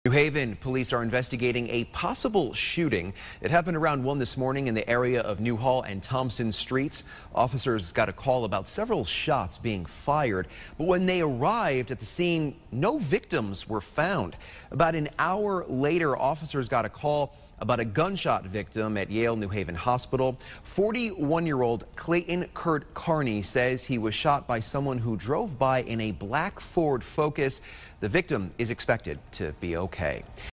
New Haven police are investigating a possible shooting. It happened around 1 this morning in the area of Newhall and Thompson Streets. Officers got a call about several shots being fired, but when they arrived at the scene, no victims were found. About an hour later, officers got a call about a gunshot victim at Yale New Haven Hospital. 41-year-old Clayton Kurt Carney says he was shot by someone who drove by in a black Ford Focus. The victim is expected to be okay.